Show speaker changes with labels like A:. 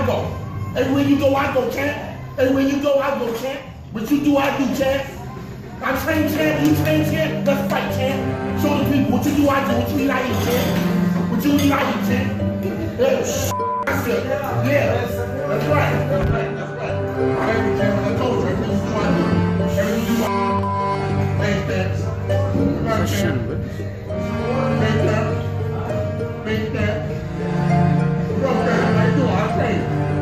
A: go. Everywhere you go, I go, champ. Everywhere you go, I go, champ. What you do, I do, champ. I train, champ. You train, champ. Let's fight, champ. Show the people what you do, I do. What you eat, I eat, champ. What you eat, I eat, champ. Yeah, that's it. Yeah, that's right. That's right. That's right. I told you, everything you do, I do. Everything you do, I do. Make that. Make that. Make that. What up, man? How you doing? I train.